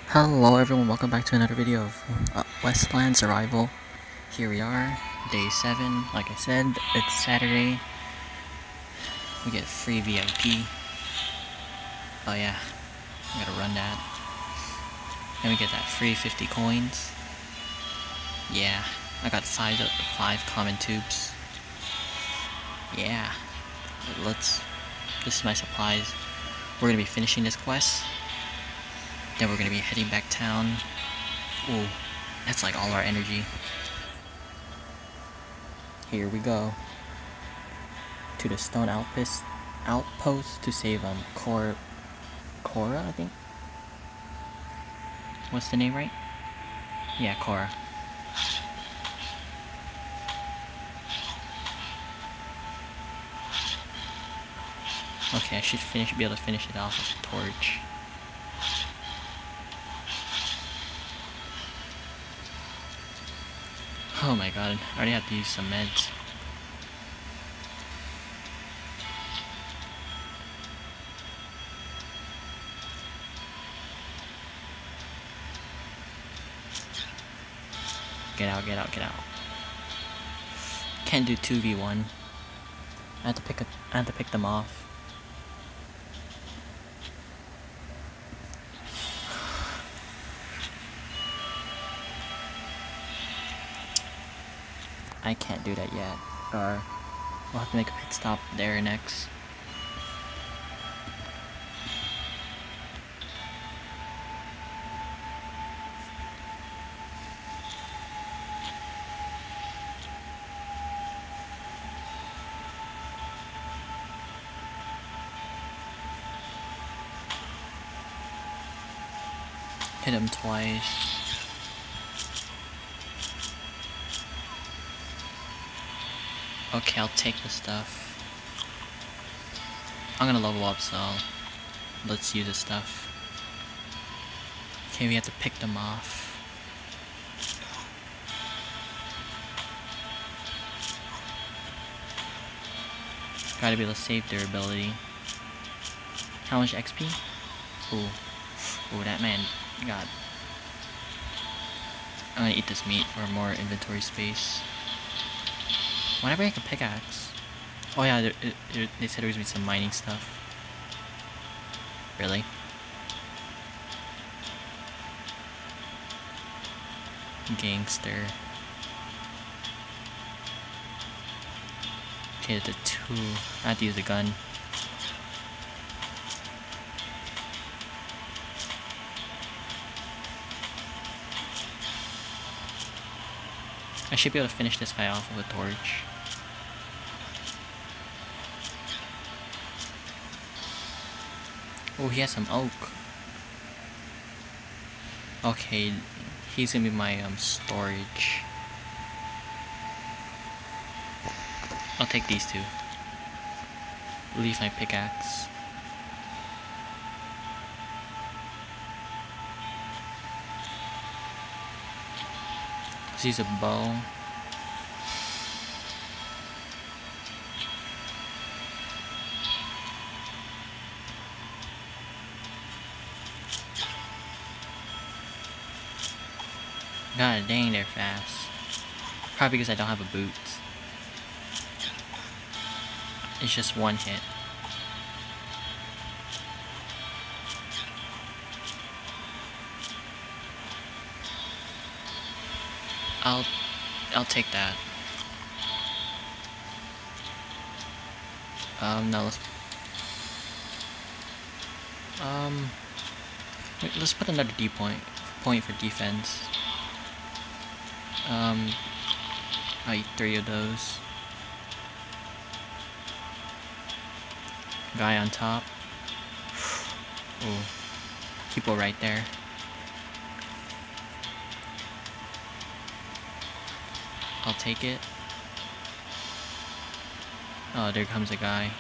Hello everyone, welcome back to another video of Westland Survival. Here we are, day 7. Like I said, it's Saturday. We get free VIP. Oh yeah, I gotta run that. And we get that free 50 coins. Yeah, I got 5 common tubes. Yeah, this is my supplies. We're gonna be finishing this quest. Then we're gonna be heading back town. Ooh, that's like all our energy. Here we go. To the stone outpost to save Cora, I think. What's the name, right? Yeah, Cora. Okay, I should be able to finish it off with a torch. Oh my god, I already have to use some meds. Get out, get out, get out. Can't do 2v1. I had to pick them off. I can't do that yet. Or we'll have to make a pit stop there next. Hit him twice. Okay, I'll take the stuff. I'm gonna level up, so let's use the stuff. Okay, we have to pick them off. Gotta be able to save their ability. How much XP? Ooh, that man got. I'm gonna eat this meat for more inventory space. Why not make a pickaxe? Oh yeah, they said there was gonna be some mining stuff. Really? Gangster. Okay, the 2. I have to use a gun. I should be able to finish this guy off with a torch. Oh, he has some oak. Okay, he's gonna be my storage. I'll take these 2. Leave my pickaxe. Let's use a bow. God dang, they're fast. Probably because I don't have a boot. It's just one hit. I'll take that. No, let's put another D point for defense. I'll eat 3 of those. Guy on top. Oh, people right there. I'll take it. Oh, there comes a guy.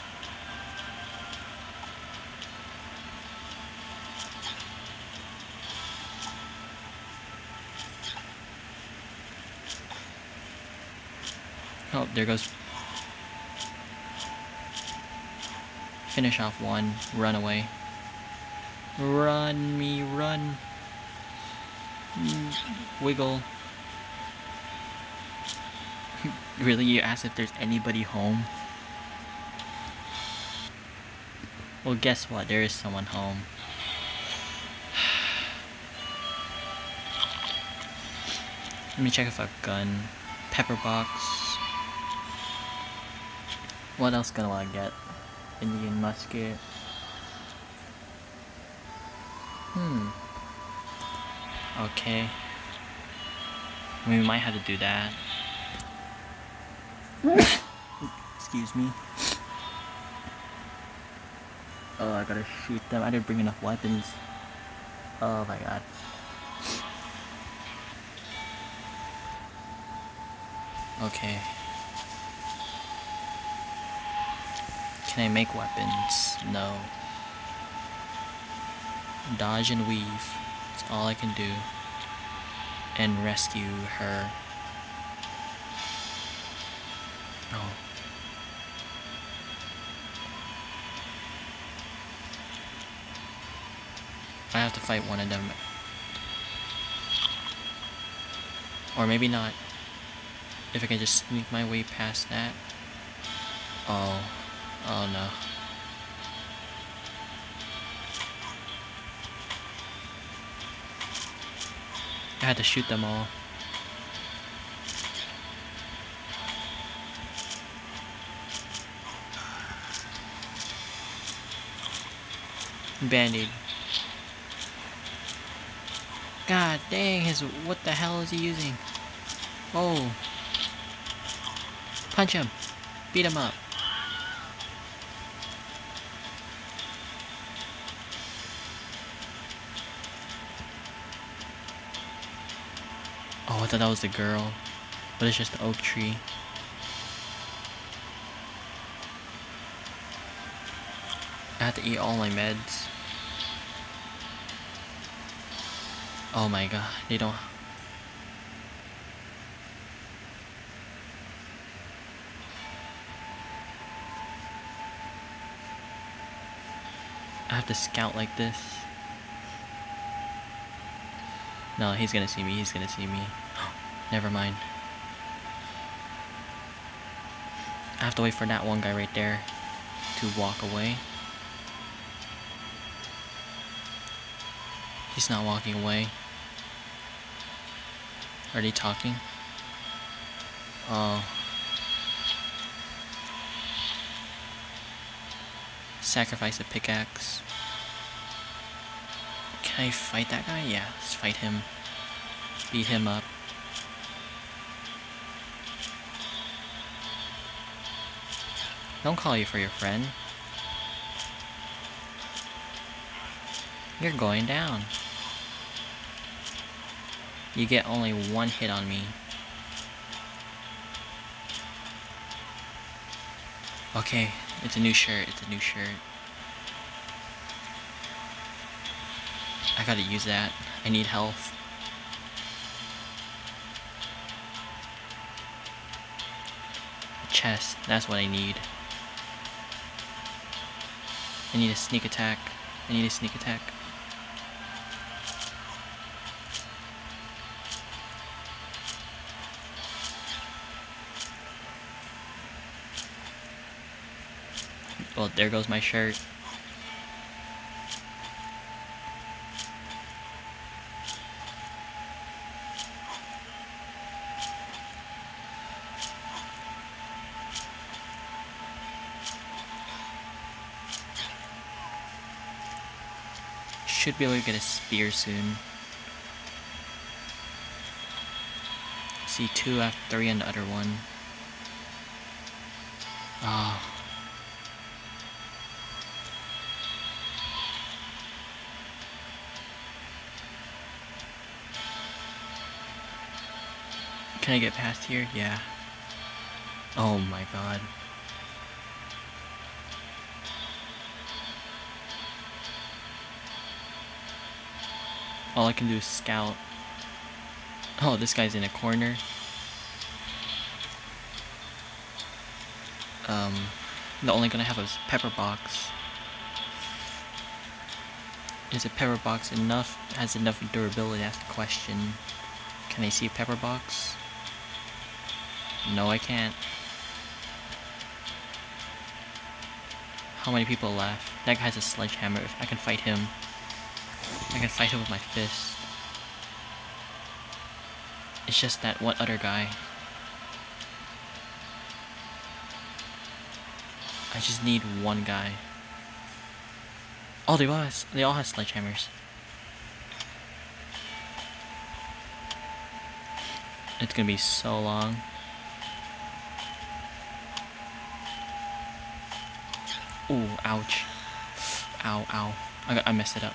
Oh, there goes. Finish off one. Run away. Run me, run. Wiggle. Really? You asked if there's anybody home? Well, guess what? There is someone home. Let me check if I've gun. Pepper box. What else gonna I get? Indian musket. Okay. We might have to do that. Excuse me. Oh, I gotta shoot them. I didn't bring enough weapons. Oh my god. Okay. Can I make weapons? No. Dodge and weave. That's all I can do. And rescue her. Oh. I have to fight one of them. Or maybe not. If I can just sneak my way past that. Oh. Oh no. I had to shoot them all. Band-Aid. God dang, what the hell is he using? Oh. Punch him. Beat him up. Oh, I thought that was the girl. But it's just the oak tree. I have to eat all my meds. Oh my god, they don't... I have to scout like this. No, he's gonna see me, he's gonna see me. Never mind. I have to wait for that one guy right there to walk away. He's not walking away. Are they talking? Oh. Sacrifice a pickaxe. Can I fight that guy? Yeah, let's fight him. Beat him up. Don't call you for your friend. You're going down. You get only one hit on me. Okay, it's a new shirt, it's a new shirt. I gotta use that. I need health. Chest, that's what I need. I need a sneak attack. I need a sneak attack. Well, there goes my shirt. Should be able to get a spear soon. See 2 after 3 on the other one. Oh. Can I get past here? Yeah. Oh my god. All I can do is scout. Oh, this guy's in a corner. They're only gonna have a pepper box. Is a pepper box enough? Has enough durability? That's the question. Can I see a pepper box? No, I can't. How many people left? That guy has a sledgehammer. If I can fight him, I can fight him with my fist. It's just that one other guy. I just need one guy. Oh, they all have sledgehammers. It's gonna be so long. Ooh, ouch. Ow, ow. I messed it up.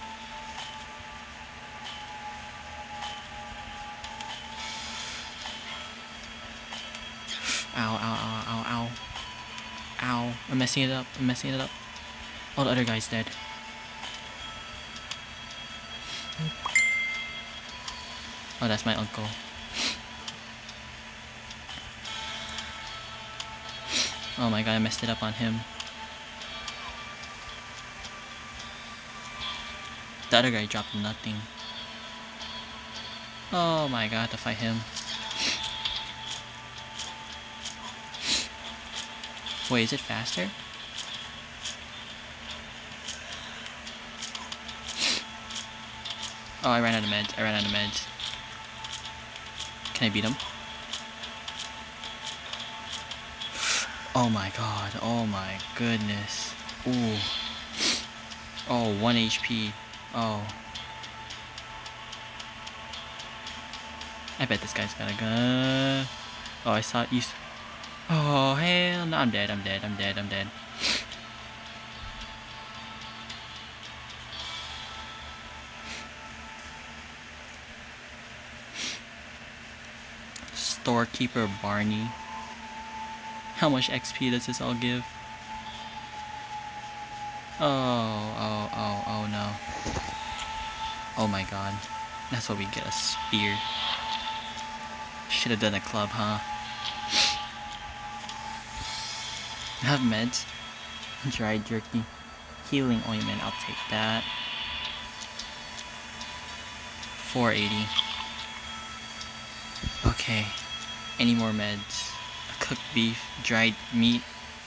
Ow, ow, ow, ow, ow. Ow. I'm messing it up. I'm messing it up. Oh, the other guy's dead. Oh, that's my uncle. Oh my god, I messed it up on him. The other guy dropped nothing. Oh my god, I have to fight him. Wait, is it faster? Oh, I ran out of meds. I ran out of meds. Can I beat him? Oh my god. Oh my goodness. Ooh. Oh, 1 HP. Oh. I bet this guy's got a gun. Oh, I saw it. Oh, hell no. I'm dead. I'm dead. I'm dead. I'm dead. Storekeeper Barney. How much XP does this all give? Oh no. Oh my god. That's what we get, a spear. Should have done a club, huh? I have meds. Dried jerky. Healing ointment, I'll take that. 480. Okay. Any more meds? Cooked beef, dried meat.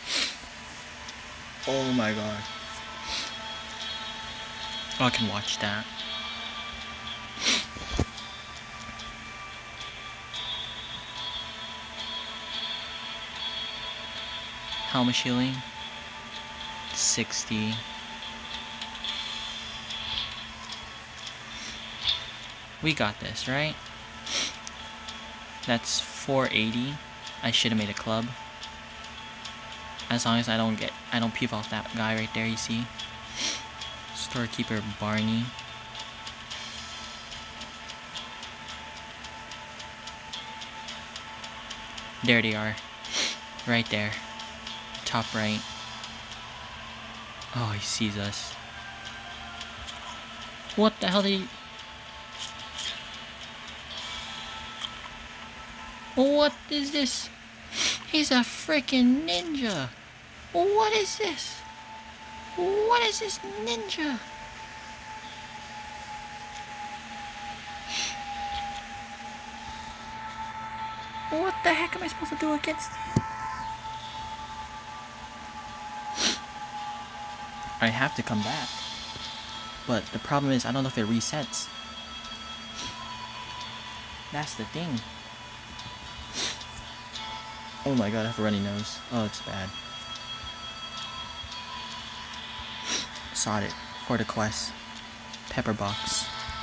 Oh my god. Oh, I can watch that. How much healing? 60. We got this, right? That's 480. I should have made a club. As long as I don't peeve off that guy right there, you see? Storekeeper Barney. There they are. Right there. Top right. Oh, he sees us. What the hell did he... What is this? He's a freaking ninja. What is this? What is this ninja? What the heck am I supposed to do against? I have to come back. But the problem is I don't know if it resets. That's the thing. Oh my god, I have a runny nose. Oh, it's bad. Sought it for the quest. Pepper box.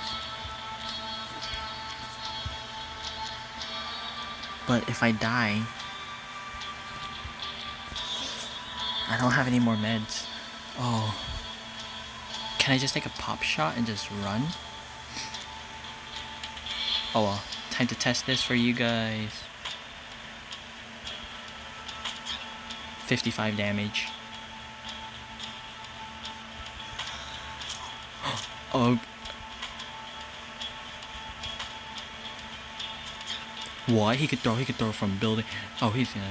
But if I die, I don't have any more meds. Oh. Can I just take a pop shot and just run? Oh well. Time to test this for you guys. 55 damage. Oh. What? He could throw from building. Oh, he's gonna.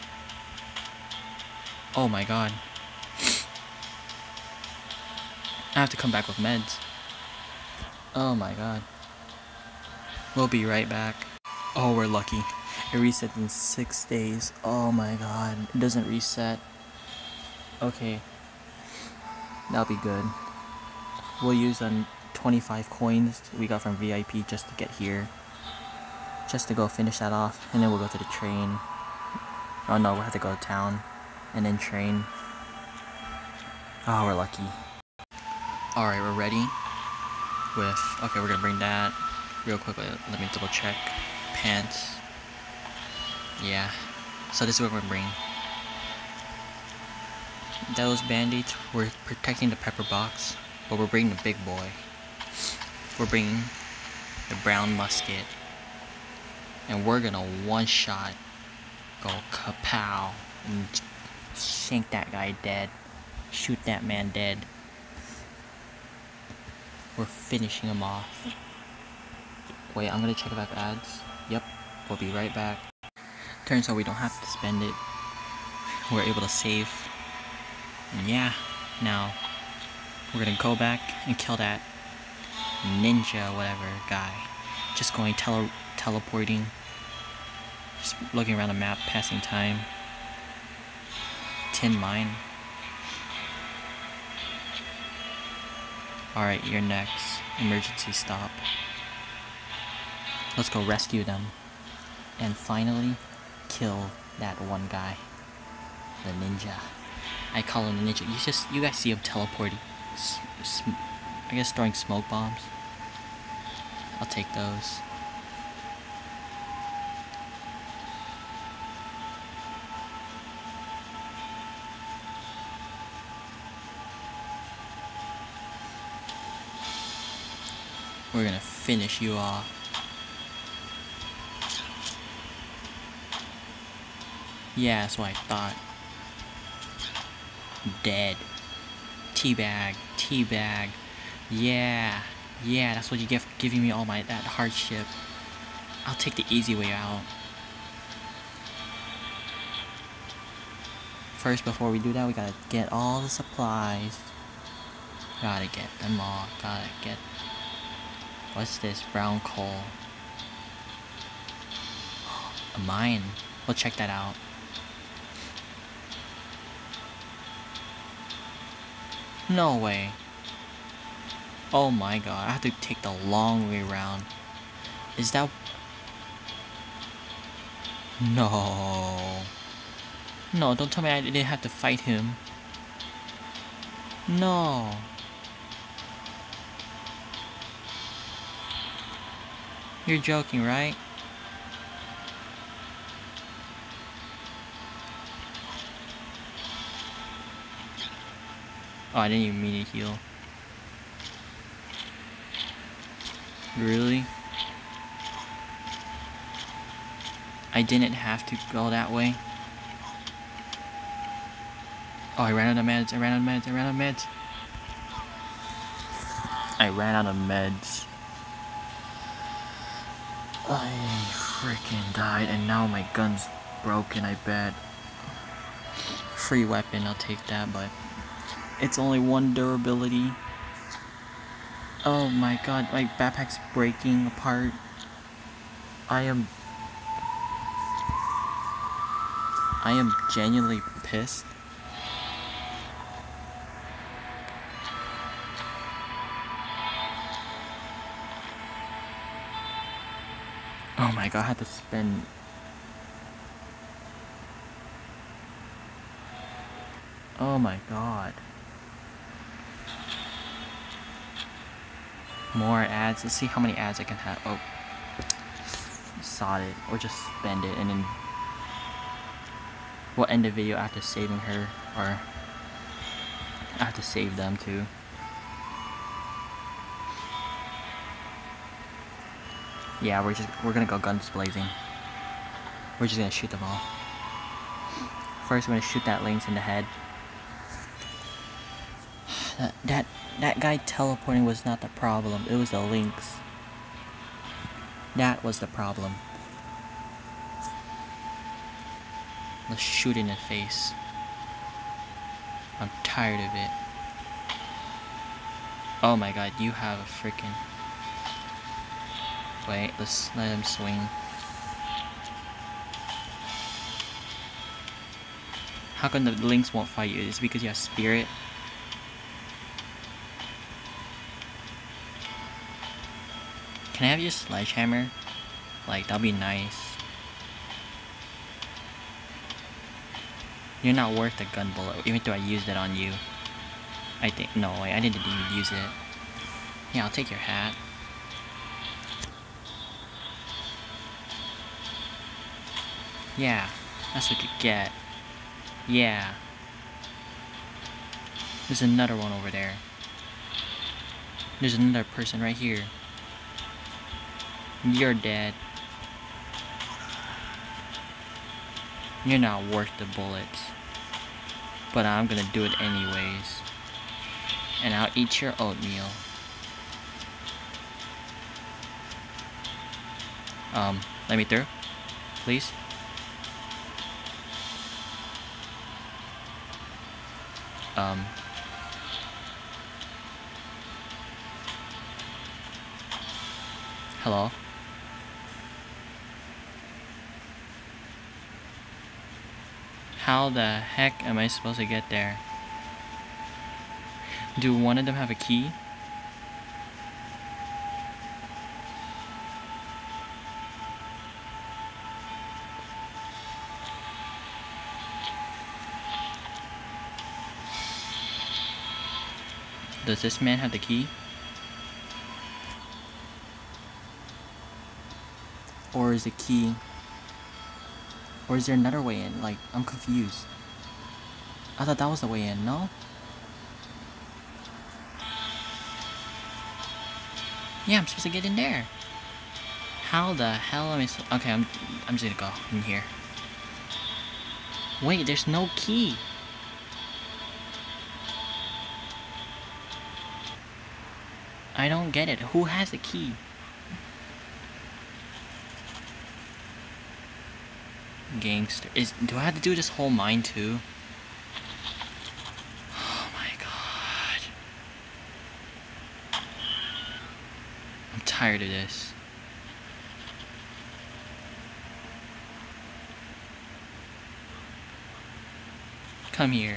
Oh my god. I have to come back with meds. Oh my god. We'll be right back. Oh, we're lucky. It resets in 6 days. Oh my god. It doesn't reset. Okay. That'll be good. We'll use 25 coins we got from VIP just to get here. Just to go finish that off. And then we'll go to the train. Oh no, we'll have to go to town. And then train. Oh, we're lucky. Alright, we're ready. Okay, we're gonna bring that. Real quick, let me double check. Pants. Yeah. So this is what we're bringing. Those band-aids, we're protecting the pepper box, but we're bringing the big boy. We're bringing the brown musket. And we're gonna one-shot go kapow and shank that guy dead. Shoot that man dead. We're finishing him off. Wait, I'm gonna check back ads. Yep, we'll be right back. Turns out we don't have to spend it. We're able to save. And yeah, now we're gonna go back and kill that ninja whatever guy. Just going teleporting. Just looking around the map, passing time. Tin mine. Alright, you're next. Emergency stop. Let's go rescue them. And finally, kill that one guy. The ninja. I call him the ninja. You guys see him teleporting. I guess throwing smoke bombs. I'll take those. We're gonna finish you off. Yeah, that's what I thought. Dead. Teabag. Teabag. Yeah. Yeah, that's what you get for giving me all that hardship. I'll take the easy way out. First, before we do that, we gotta get all the supplies. Gotta get them all. Gotta get... What's this? Brown coal. A mine. We'll check that out. No way. Oh my god, I have to take the long way around. Is that... No. No, don't tell me I didn't have to fight him. No. You're joking, right? Oh, I didn't even mean to heal. Really? I didn't have to go that way. Oh, I ran out of meds. I ran out of meds. I ran out of meds. I ran out of meds. I freaking died, and now my gun's broken, I bet. Free weapon, I'll take that, but it's only 1 durability. Oh my god, my backpack's breaking apart. I am genuinely pissed. Oh my god, I had to spend... Oh my god. More ads. Let's see how many ads I can have. Oh. Sod it. Or just spend it and then... We'll end the video after saving her. Or... I have to save them too. Yeah, we're gonna go guns blazing. We're just gonna shoot them all. First, we're gonna shoot that Lynx in the head. That guy teleporting was not the problem. It was the Lynx. That was the problem. Let's shoot in the face. I'm tired of it. Oh my god, you have a freaking... Wait, let's let him swing. How come the lynx won't fight you? Is it because you have spirit? Can I have your sledgehammer? Like, that'd be nice. You're not worth a gun bullet, even though I used it on you. I think, no way, I didn't even use it. Yeah, I'll take your hat. Yeah, that's what you get. Yeah. There's another one over there. There's another person right here. You're dead. You're not worth the bullets. But I'm gonna do it anyways. And I'll eat your oatmeal. Let me through, please. Hello? How the heck am I supposed to get there? Do one of them have a key? Does this man have the key? Or is the key... Or is there another way in? Like, I'm confused. I thought that was the way in, no? Yeah, I'm supposed to get in there. How the hell am I okay, I'm just gonna go in here. Wait, there's no key. I don't get it. Who has the key? Gangster. Do I have to do this whole mine too? Oh my god. I'm tired of this. Come here.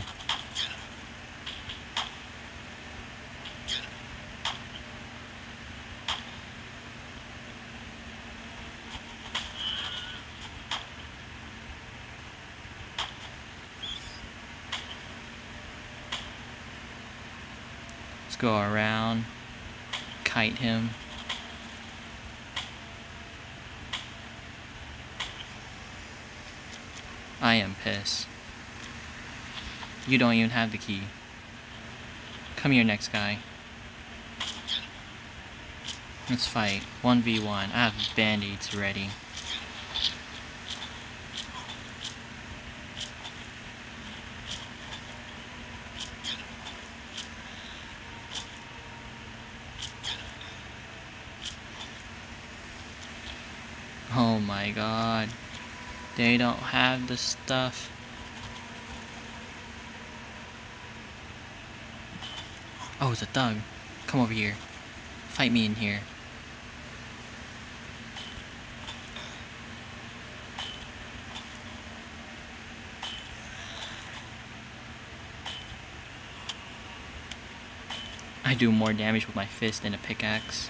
Let's go around, kite him. I am pissed. You don't even have the key. Come here, next guy. Let's fight. 1v1. I have band-aids ready. Oh my god. They don't have the stuff. Oh, it's a thug. Come over here. Fight me in here. I do more damage with my fist than a pickaxe.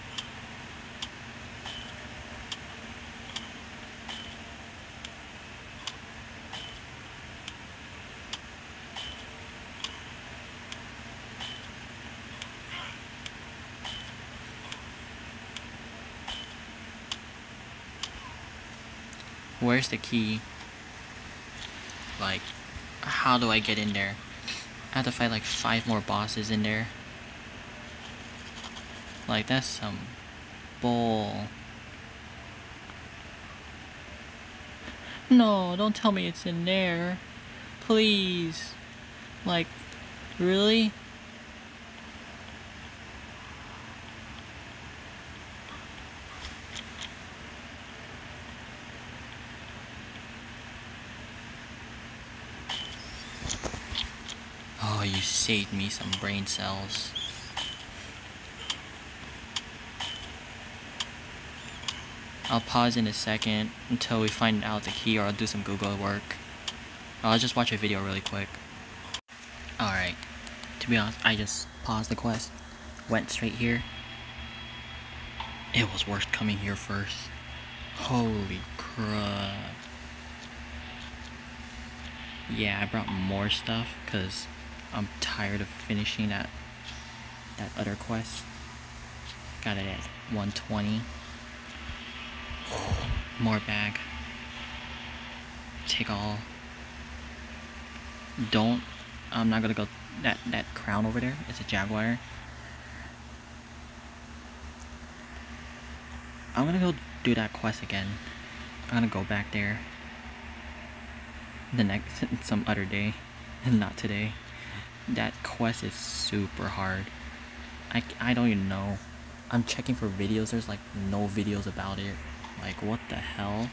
Where's the key? Like, how do I get in there? I have to fight like 5 more bosses in there. Like, that's some bull. No, don't tell me it's in there. Please. Like, really? Oh, you saved me some brain cells. I'll pause in a second until we find out the key, or I'll do some Google work. I'll just watch a video really quick. Alright, to be honest, I just paused the quest, went straight here. It was worth coming here first. Holy crap. Yeah, I brought more stuff because I'm tired of finishing that other quest. Got it at 120. More bag. Take all. I'm not gonna go that crown over there. It's a jaguar. I'm gonna go do that quest again. I'm gonna go back there some other day, not today. That quest is super hard. I don't even know. I'm checking for videos. There's like no videos about it. Like, what the hell?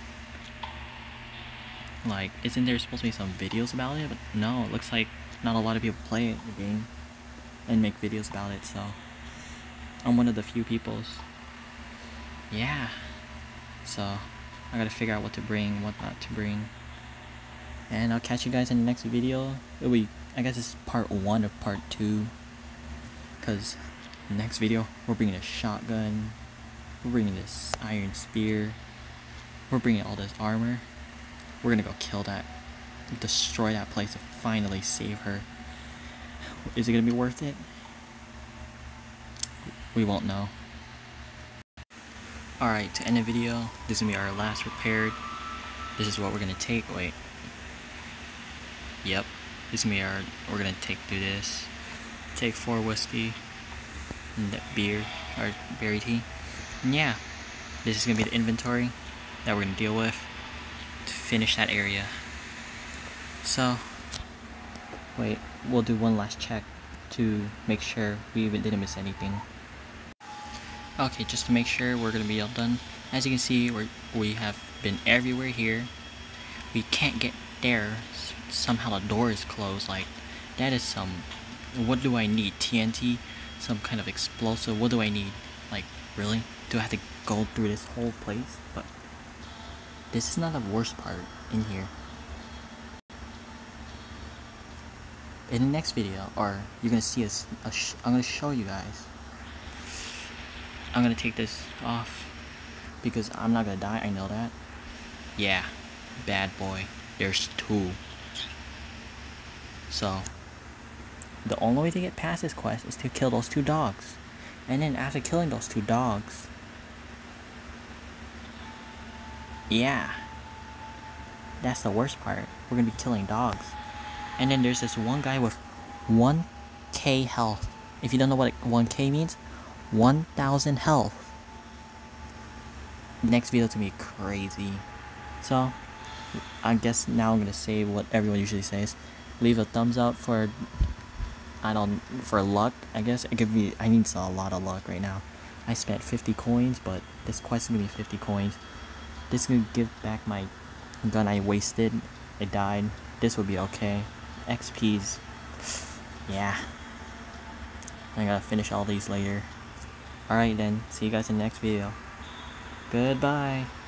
Like, isn't there supposed to be some videos about it? But no, it looks like not a lot of people play the game and make videos about it, so I'm one of the few peoples. Yeah. So, I gotta figure out what to bring, what not to bring. And I'll catch you guys in the next video. It'll be, I guess it's part 1 of part 2. Because next video, we're bringing a shotgun. We're bringing this iron spear. We're bringing all this armor. We're gonna go kill that, destroy that place, and finally save her. Is it gonna be worth it? We won't know. Alright, to end the video, this is gonna be our last repaired. This is what we're gonna take. Wait. Yep. This is gonna be we're gonna do this. Take 4 whiskey and that beer, or berry tea. And yeah, this is gonna be the inventory that we're gonna deal with to finish that area. So, wait, we'll do one last check to make sure we didn't miss anything. Okay, just to make sure we're gonna be all done. As you can see, we have been everywhere here. We can't get there. Somehow the door is closed. Like, that is some. What do I need? TNT? Some kind of explosive? What do I need? Like, really? Do I have to go through this whole place? But this is not the worst part in here. In the next video, or you're gonna see I'm gonna show you guys. I'm gonna take this off because I'm not gonna die. I know that. Yeah, bad boy. There's 2. So the only way to get past this quest is to kill those 2 dogs. And then after killing those 2 dogs, yeah, that's the worst part. We're gonna be killing dogs. And then there's this one guy with 1k health. If you don't know what 1k means, 1000 health. Next video is gonna be crazy. So I guess now I'm gonna say what everyone usually says. Leave a thumbs up for luck. I guess it could be. I need a lot of luck right now. I spent 50 coins, but this quest is gonna be 50 coins. This is gonna give back my gun I wasted. It died. This will be okay. XP's. Yeah. I gotta finish all these later. Alright then. See you guys in the next video. Goodbye.